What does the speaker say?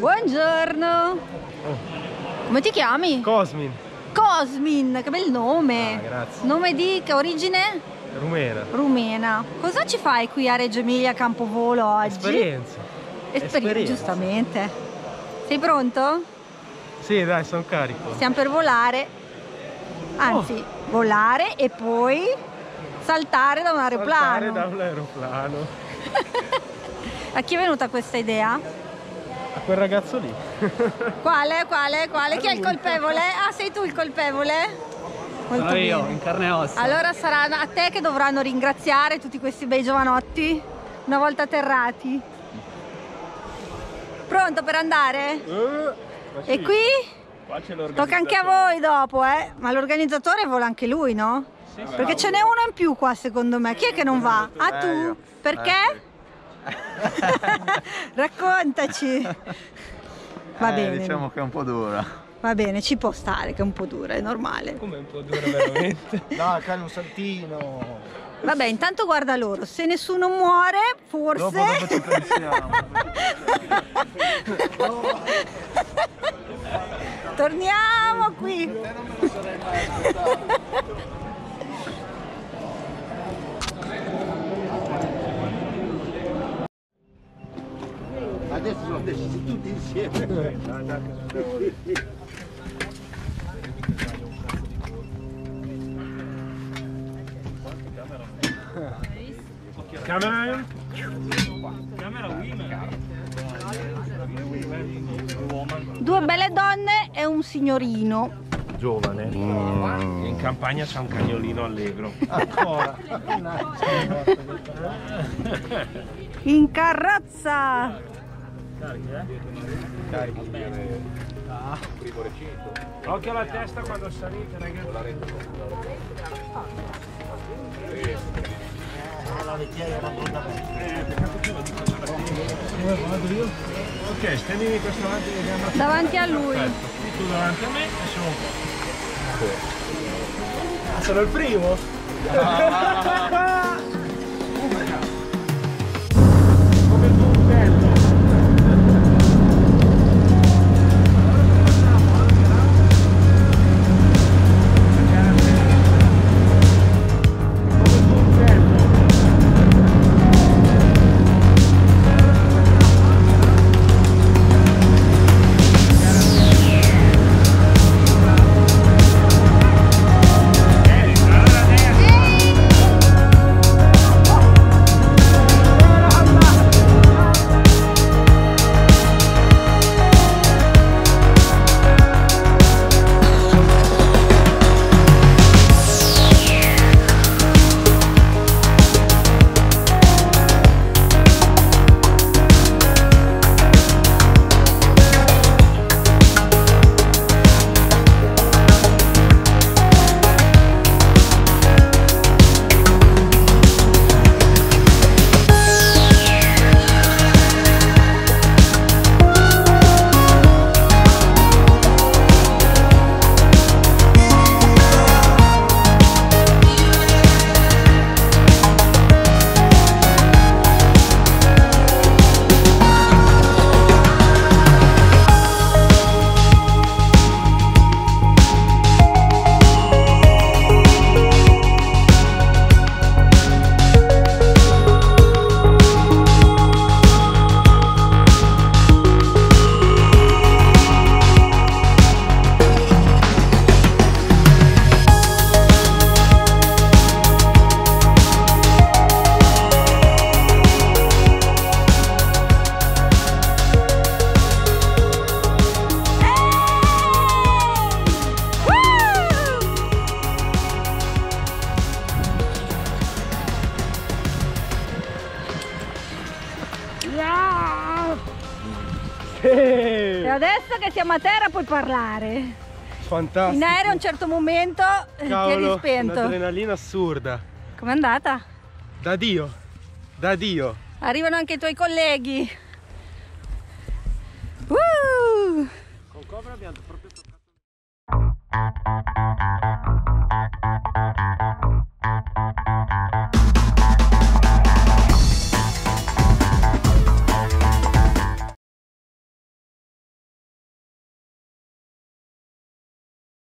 Buongiorno. Come ti chiami? Cosmin. Cosmin, che bel nome. Grazie. Nome di che origine? Rumena. Rumena. Cosa ci fai qui a Reggio Emilia, Campovolo oggi? Esperienza. Esperienza, giustamente. Sei pronto? Sì, dai, sono carico. Stiamo per volare. Anzi, volare e poi saltare da un aeroplano. Saltare da un aeroplano. A chi è venuta questa idea? A quel ragazzo lì. Quale? Chi è il colpevole? Ah, sei tu il colpevole? Molto Sono io, bene. in carne e ossa. Allora sarà a te che dovranno ringraziare tutti questi bei giovanotti una volta atterrati. Pronto per andare? E qui? Qua c'è l'organizzatore. Tocca anche a voi dopo, eh? Ma l'organizzatore vola anche lui, no? Sì, Perché ce n'è uno in più qua secondo me. Chi è che non va? Ah, tu? Perché? Raccontaci. Va bene. Diciamo che è un po' dura. Va bene, ci può stare che è un po' dura, è normale. Come un po' dura veramente. No, c'è un saltino. Vabbè, intanto guarda loro, se nessuno muore, forse... Dopo ci pensiamo. Torniamo qui. Adesso tutti insieme. Camera? Due belle donne e un signorino. Giovane. In campagna c'è un cagnolino allegro. Ancora. In carrozza. Occhio alla testa quando salite, ragazzi. Ok, stendimi questo avanti e andiamo Davanti a lui. Perfetto. Tu davanti a me e siamo qua. Sono il primo? Come il bundello. E adesso che siamo a terra puoi parlare. Fantastico. In aereo a un certo momento ti eri spento. Un'adrenalina assurda. Com'è andata? Da Dio. Da Dio. Arrivano anche i tuoi colleghi. Con Cobra abbiamo proprio toccato.